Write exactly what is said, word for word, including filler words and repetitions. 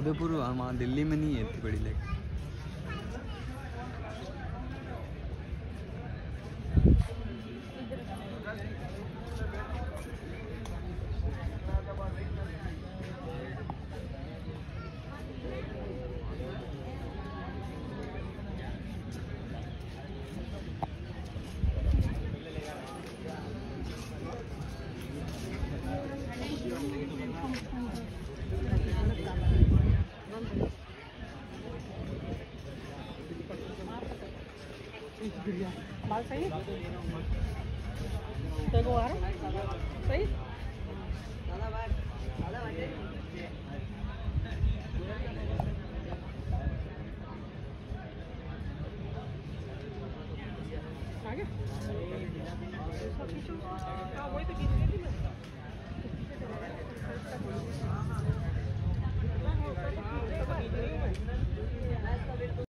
उदयपुर वहाँ दिल्ली में नहीं है इतनी बड़ी लेक। बाल सही है? तेरे आ रहा सही? आ गया? हाँ वही तो